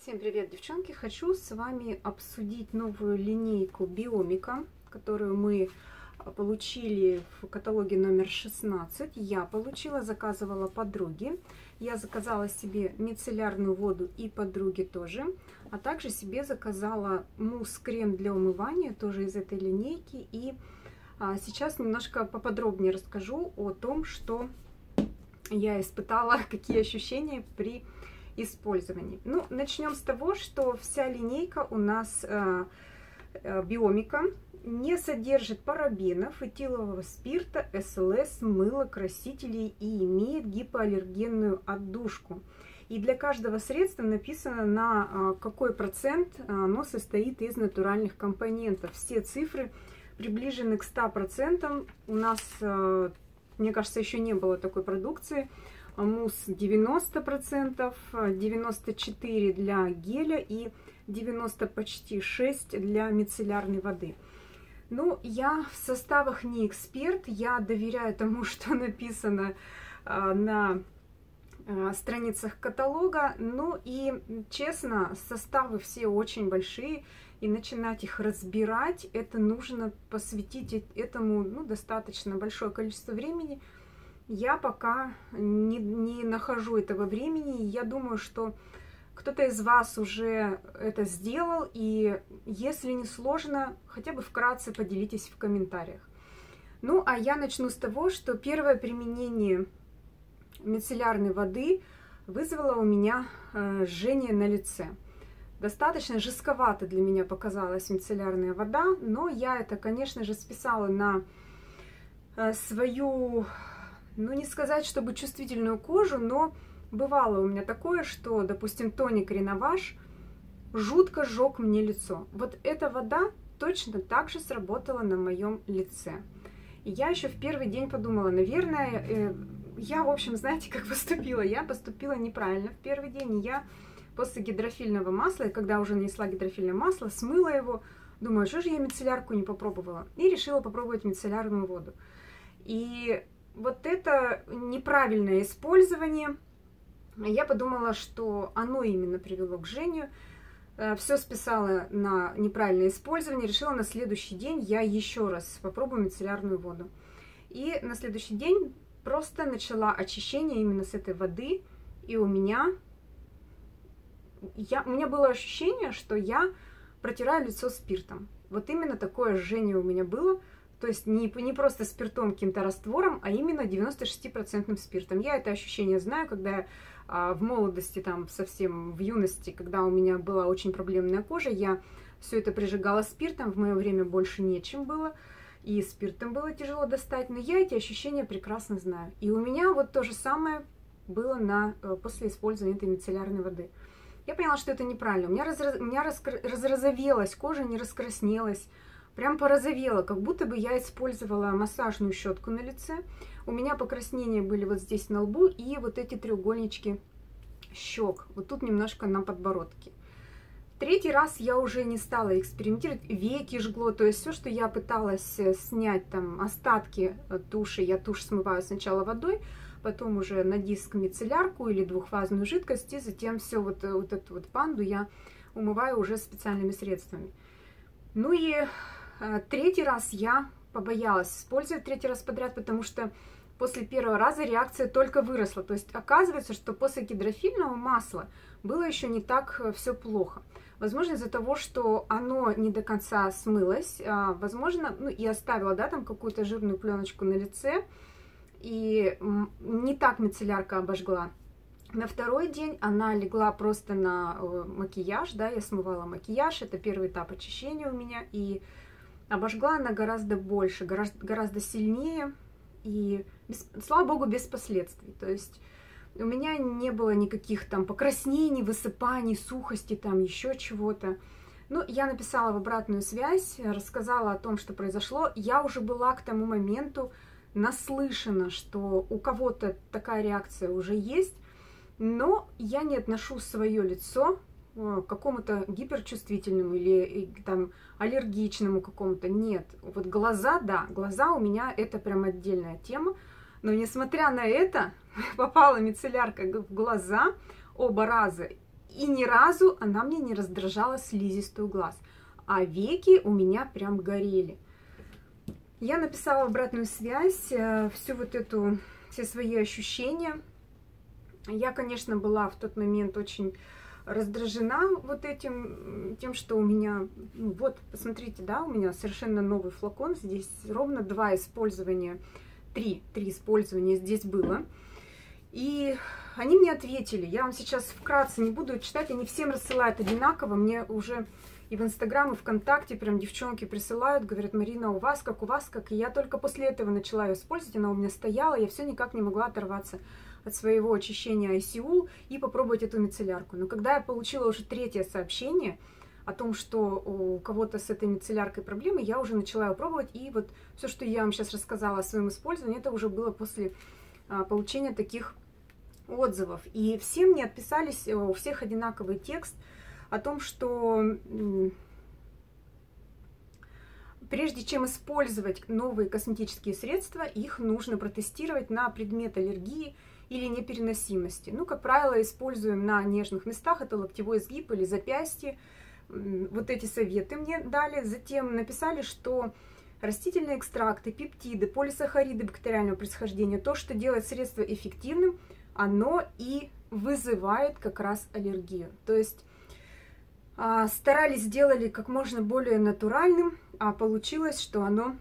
Всем привет, девчонки! Хочу с вами обсудить новую линейку Биомика, которую мы получили в каталоге номер 16. Я получила, заказывала подруге. Я заказала себе мицеллярную воду и подруге тоже. А также себе заказала мусс-крем для умывания, тоже из этой линейки. И сейчас немножко поподробнее расскажу о том, что я испытала, какие ощущения при использовании. Ну, начнем с того, что вся линейка у нас Биомика не содержит парабенов, этилового спирта, СЛС, мыла, красителей и имеет гипоаллергенную отдушку. И для каждого средства написано, на какой процент оно состоит из натуральных компонентов. Все цифры приближены к 100%. У нас, мне кажется, еще не было такой продукции. Мусс 90%, 94% для геля и 90 почти 6 для мицеллярной воды. Ну, я в составах не эксперт, я доверяю тому, что написано на страницах каталога. Ну и, честно, составы все очень большие, и начинать их разбирать, это нужно посвятить этому достаточно большое количество времени. Я пока не нахожу этого времени. Я думаю, что кто-то из вас уже это сделал. И если не сложно, хотя бы вкратце поделитесь в комментариях. Ну, а я начну с того, что первое применение мицеллярной воды вызвало у меня жжение на лице. Достаточно жестковато для меня показалась мицеллярная вода, но я это, конечно же, списала на свою... Ну, не сказать, чтобы чувствительную кожу, но бывало у меня такое, что, допустим, тоник Реноваж жутко сжег мне лицо. Вот эта вода точно так же сработала на моем лице. И я еще в первый день подумала, наверное, я, в общем, знаете, как поступила? Я поступила неправильно в первый день. И я после гидрофильного масла, и когда уже нанесла гидрофильное масло, смыла его, думаю, что же я мицеллярку не попробовала? И решила попробовать мицеллярную воду. И вот это неправильное использование, я подумала, что оно именно привело к жжению. Все списала на неправильное использование, решила на следующий день я еще раз попробую мицеллярную воду. И на следующий день просто начала очищение именно с этой воды, и у меня было ощущение, что я протираю лицо спиртом. Вот именно такое жжение у меня было. То есть не просто спиртом, каким-то раствором, а именно 96% спиртом. Я это ощущение знаю, когда в молодости, там совсем в юности, когда у меня была очень проблемная кожа, я все это прижигала спиртом, в мое время больше нечем было, и спиртом было тяжело достать, но я эти ощущения прекрасно знаю. И у меня вот то же самое было после использования этой мицеллярной воды. Я поняла, что это неправильно. У меня разрозовелась кожа, не раскраснелась. Прям порозовела, как будто бы я использовала массажную щетку на лице. У меня покраснения были вот здесь на лбу и вот эти треугольнички щек. Вот тут немножко на подбородке. Третий раз я уже не стала экспериментировать. Веки жгло. То есть все, что я пыталась снять, там остатки туши, я тушь смываю сначала водой, потом уже на диск мицеллярку или двухфазную жидкость, и затем все вот эту вот панду я умываю уже специальными средствами. Ну и третий раз я побоялась использовать третий раз подряд, потому что после первого раза реакция только выросла. То есть оказывается, что после гидрофильного масла было еще не так все плохо. Возможно, из-за того, что оно не до конца смылось, возможно, и оставила, да, там какую-то жирную пленочку на лице, и не так мицеллярка обожгла. На второй день она легла просто на макияж, да, я смывала макияж, это первый этап очищения у меня, и обожгла она гораздо больше, гораздо сильнее, и, слава богу, без последствий. То есть у меня не было никаких там покраснений, высыпаний, сухости, там еще чего-то. Ну, я написала в обратную связь, рассказала о том, что произошло. Я уже была к тому моменту наслышана, что у кого-то такая реакция уже есть, но я не отношу свое лицо к какому-то гиперчувствительному или там аллергичному какому-то. Нет, вот глаза, да, глаза у меня это прям отдельная тема, но несмотря на это, попала мицеллярка в глаза оба раза, И ни разу она мне не раздражала слизистую глаз. А веки у меня прям горели. Я написала обратную связь, все свои ощущения. Я, конечно, была в тот момент очень раздражена вот этим, тем, что у меня, ну, вот, посмотрите, да, у меня совершенно новый флакон, здесь ровно 2 использования, 3 использования здесь было. И они мне ответили, я вам сейчас вкратце не буду читать, они всем рассылают одинаково, мне уже и в Инстаграм, и ВКонтакте прям девчонки присылают, говорят: Марина, у вас как, и я только после этого начала ее использовать, она у меня стояла, я все никак не могла оторваться от своего очищения ICU и попробовать эту мицеллярку. Но когда я получила уже 3-е сообщение о том, что у кого-то с этой мицелляркой проблемы, я уже начала ее пробовать, и вот все, что я вам сейчас рассказала о своем использовании, это уже было после получения таких отзывов. И все мне отписались, у всех одинаковый текст о том, что прежде чем использовать новые косметические средства, их нужно протестировать на предмет аллергии или непереносимости. Ну, как правило, используем на нежных местах, это локтевой изгиб или запястье. Вот эти советы мне дали. Затем написали, что растительные экстракты, пептиды, полисахариды бактериального происхождения, то, что делает средство эффективным, оно и вызывает как раз аллергию. То есть старались, сделали как можно более натуральным, а получилось, что оно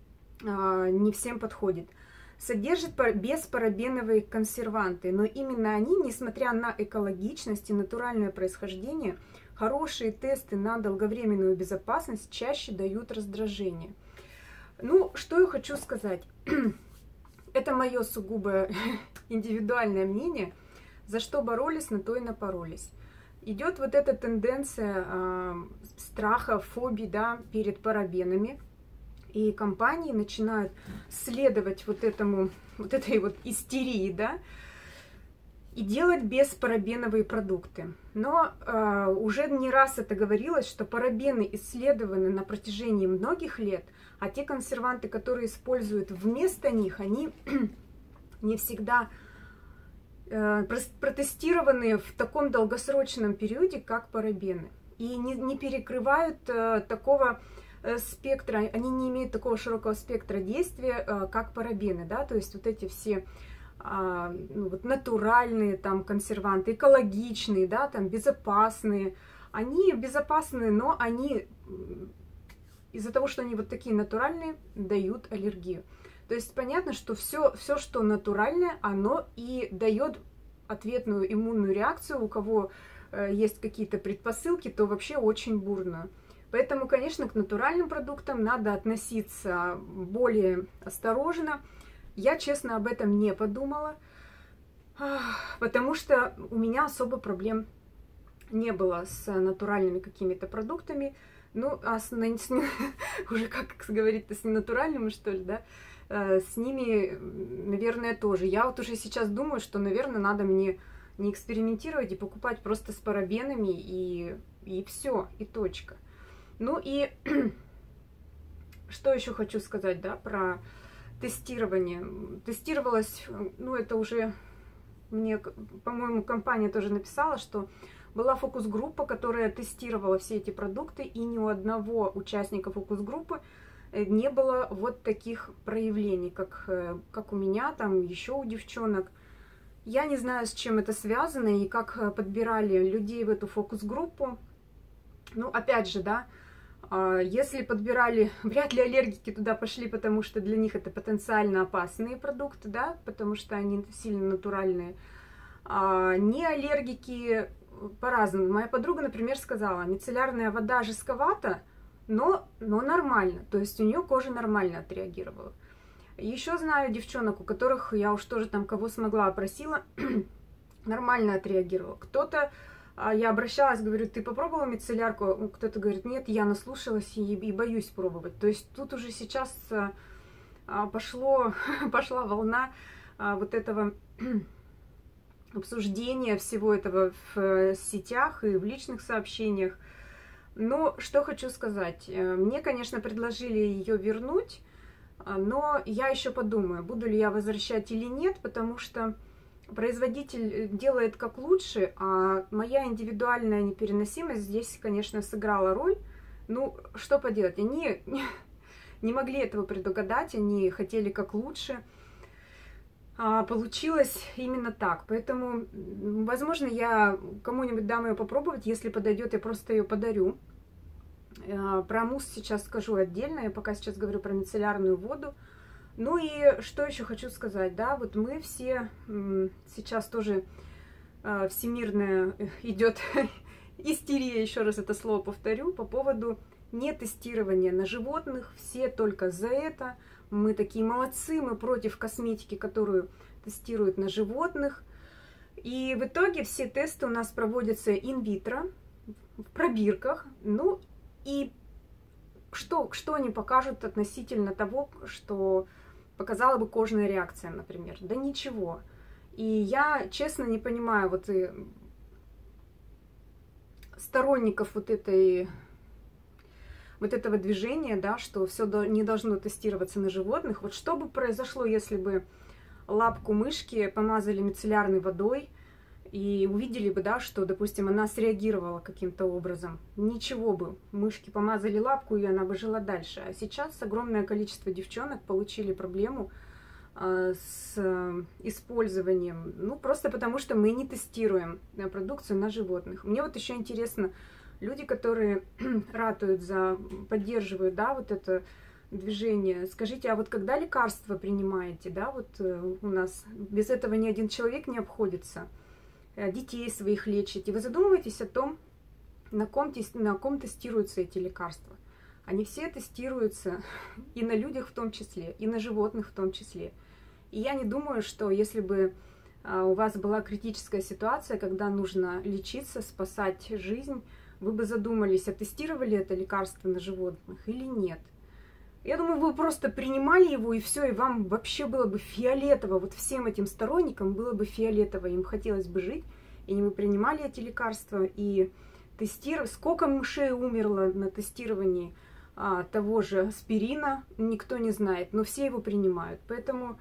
не всем подходит. Содержит беспарабеновые консерванты, но именно они, несмотря на экологичность и натуральное происхождение, хорошие тесты на долговременную безопасность чаще дают раздражение. Ну, что я хочу сказать. Это мое сугубо индивидуальное мнение. За что боролись, на то и напоролись. Идет вот эта тенденция страха, фобий, да, перед парабенами. И компании начинают следовать вот этой вот истерии, да, и делать беспарабеновые продукты. Но уже не раз это говорилось, что парабены исследованы на протяжении многих лет, а те консерванты, которые используют вместо них, они не всегда протестированы в таком долгосрочном периоде, как парабены. И не перекрывают такого спектра, они не имеют такого широкого спектра действия, как парабены, да, то есть вот эти все ну, вот натуральные там консерванты, экологичные, да, там безопасные, они безопасные, но они из-за того, что они вот такие натуральные, дают аллергию. То есть понятно, что все, что натуральное, оно и дает ответную иммунную реакцию. У кого есть какие-то предпосылки, то вообще очень бурно. Поэтому, конечно, к натуральным продуктам надо относиться более осторожно. Я, честно, об этом не подумала, потому что у меня особо проблем не было с натуральными какими-то продуктами. Ну, а уже, как говорится, с ненатуральными, что ли, да, с ними, наверное, тоже. Я вот уже сейчас думаю, что, наверное, надо мне не экспериментировать и покупать просто с парабенами, и все, и точка. Ну и что еще хочу сказать, да, про тестирование. Тестировалось, ну это уже мне, по-моему, компания тоже написала, что была фокус-группа, которая тестировала все эти продукты, и ни у одного участника фокус-группы не было вот таких проявлений, как у меня, там еще у девчонок. Я не знаю, с чем это связано и как подбирали людей в эту фокус-группу. Ну, опять же, да, если подбирали, вряд ли аллергики туда пошли, потому что для них это потенциально опасные продукты, да, потому что они сильно натуральные. Не аллергики по-разному. Моя подруга, например, сказала, мицеллярная вода жестковата, но нормально, то есть у нее кожа нормально отреагировала. Еще знаю девчонок, у которых я уж тоже там кого смогла опросила, нормально отреагировала. Кто-то, я обращалась, говорю, ты попробовала мицеллярку? Кто-то говорит, нет, я наслушалась и боюсь пробовать. То есть тут уже сейчас пошла волна вот этого обсуждения всего этого в сетях и в личных сообщениях. Но что хочу сказать, мне, конечно, предложили ее вернуть, но я еще подумаю, буду ли я возвращать или нет, потому что производитель делает как лучше, а моя индивидуальная непереносимость здесь, конечно, сыграла роль. Ну, что поделать, они не могли этого предугадать, они хотели как лучше. А получилось именно так. Поэтому, возможно, я кому-нибудь дам ее попробовать. Если подойдет, я просто ее подарю. Про мусс сейчас скажу отдельно. Я пока сейчас говорю про мицеллярную воду. Ну и что еще хочу сказать, да, вот мы все сейчас тоже всемирная идет истерия, еще раз это слово повторю, по поводу нетестирования на животных. Все только за это. Мы такие молодцы, мы против косметики, которую тестируют на животных. И в итоге все тесты у нас проводятся инвитро, в пробирках. Ну и что они покажут относительно того, что показала бы кожная реакция, например? Да ничего. И я, честно, не понимаю вот и сторонников вот этого движения, да, что все не должно тестироваться на животных. Вот что бы произошло, если бы лапку мышки помазали мицеллярной водой и увидели бы, да, что, допустим, она среагировала каким-то образом. Ничего бы. Мышки помазали лапку, и она бы жила дальше. А сейчас огромное количество девчонок получили проблему с использованием. Ну, просто потому что мы не тестируем продукцию на животных. Мне вот еще интересно, люди, которые ратуют поддерживают, да, вот это движение, скажите, а вот когда лекарства принимаете, да, вот у нас без этого ни один человек не обходится, детей своих лечите, вы задумываетесь о том, на ком тестируются эти лекарства? Они все тестируются и на людях в том числе, и на животных в том числе. И я не думаю, что если бы у вас была критическая ситуация, когда нужно лечиться, спасать жизнь, вы бы задумались, а тестировали это лекарство на животных или нет. Я думаю, вы просто принимали его, и все, и вам вообще было бы фиолетово, вот всем этим сторонникам было бы фиолетово, им хотелось бы жить, и они бы принимали эти лекарства, и тестировали. Сколько мышей умерло на тестировании того же аспирина, никто не знает, но все его принимают. Поэтому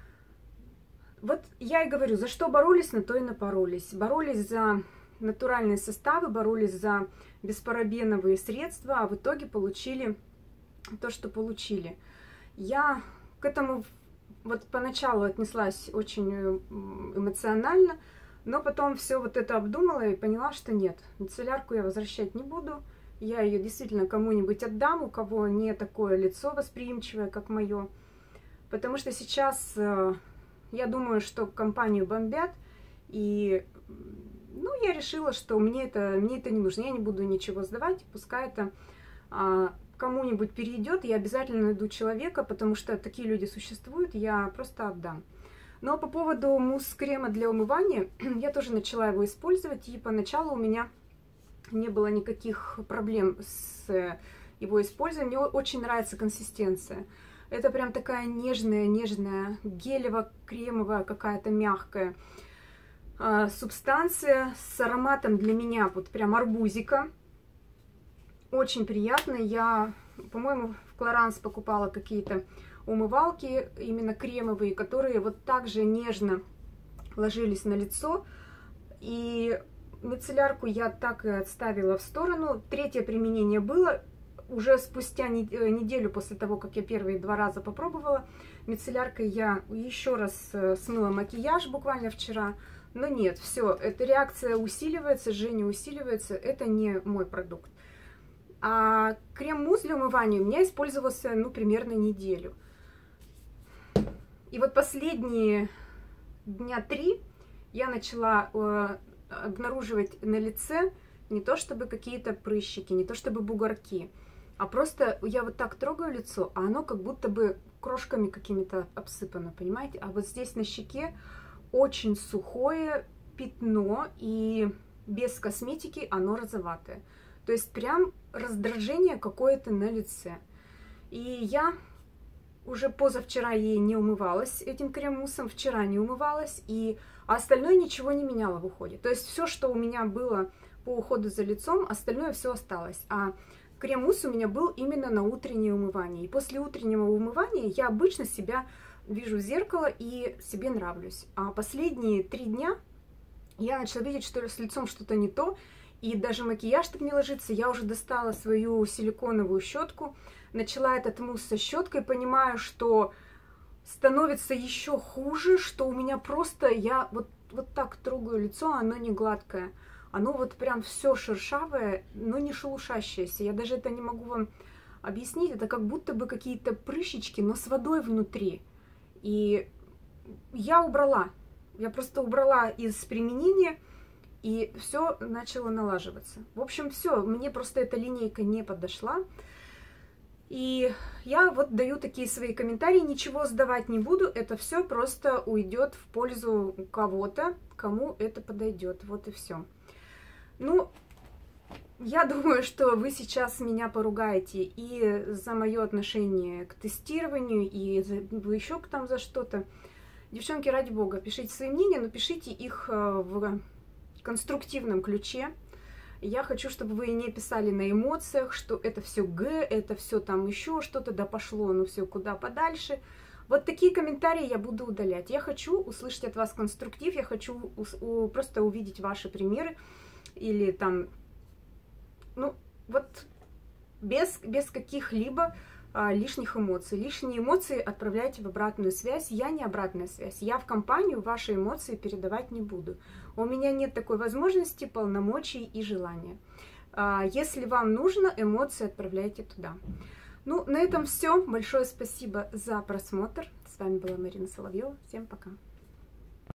вот я и говорю, за что боролись, на то и напоролись. Боролись за натуральные составы, боролись за беспарабеновые средства, а в итоге получили то, что получили. Я к этому вот поначалу отнеслась очень эмоционально, но потом все вот это обдумала и поняла, что нет, мицеллярку я возвращать не буду. Я ее действительно кому-нибудь отдам, у кого не такое лицо восприимчивое, как мое. Потому что сейчас я думаю, что компанию бомбят, и ну, я решила, что мне это не нужно, я не буду ничего сдавать, пускай это кому-нибудь перейдет, я обязательно найду человека, потому что такие люди существуют, я просто отдам. Но по поводу мусс-крема для умывания, я тоже начала его использовать, и поначалу у меня не было никаких проблем с его использованием. Мне очень нравится консистенция. Это прям такая нежная, гелево-кремовая, какая-то мягкая субстанция с ароматом для меня вот прям арбузика. Очень приятно. Я, по-моему, в Clarins покупала какие-то умывалки, именно кремовые, которые вот так же нежно ложились на лицо. И мицеллярку я так и отставила в сторону. Третье применение было уже спустя неделю после того, как я первые 2 раза попробовала. Мицелляркой я еще раз смыла макияж буквально вчера. Но нет, все, эта реакция усиливается, жжение усиливается. Это не мой продукт. А крем-мусс для умывания у меня использовался, ну, примерно неделю. И вот последние дня 3 я начала обнаруживать на лице не то чтобы какие-то прыщики, не то чтобы бугорки, а просто я вот так трогаю лицо, а оно как будто бы крошками какими-то обсыпано, понимаете? А вот здесь на щеке очень сухое пятно, и без косметики оно розоватое. То есть прям раздражение какое-то на лице. И я уже позавчера ей не умывалась этим крем-муссом, вчера не умывалась, а остальное ничего не меняло в уходе. То есть все, что у меня было по уходу за лицом, остальное все осталось. А крем-мусс у меня был именно на утреннее умывание. И после утреннего умывания я обычно себя вижу в зеркало и себе нравлюсь. А последние 3 дня я начала видеть, что с лицом что-то не то, и даже макияж так не ложится. Я уже достала свою силиконовую щетку, начала этот мусс со щеткой, понимаю, что становится еще хуже, что у меня просто, я вот так трогаю лицо, оно не гладкое. Оно вот прям все шершавое, но не шелушащееся. Я даже это не могу вам объяснить. Это как будто бы какие-то прыщички, но с водой внутри. И я убрала. Я просто убрала из применения, и все начало налаживаться. В общем, все, мне просто эта линейка не подошла. И я вот даю такие свои комментарии, ничего сдавать не буду, это все просто уйдет в пользу кого-то, кому это подойдет. Вот и все. Ну, я думаю, что вы сейчас меня поругаете и за мое отношение к тестированию, и еще там за что-то. Девчонки, ради бога, пишите свои мнения, но пишите их в конструктивном ключе. Я хочу, чтобы вы не писали на эмоциях, что это все это все там еще что-то, да пошло, ну все куда подальше. Вот такие комментарии я буду удалять. Я хочу услышать от вас конструктив, я хочу просто увидеть ваши примеры. Или там, ну, вот без каких-либо лишних эмоций. Лишние эмоции отправляйте в обратную связь. Я не обратная связь. Я в компанию ваши эмоции передавать не буду. У меня нет такой возможности, полномочий и желания. Если вам нужно, эмоции отправляйте туда. Ну, на этом все. Большое спасибо за просмотр. С вами была Марина Соловьева. Всем пока.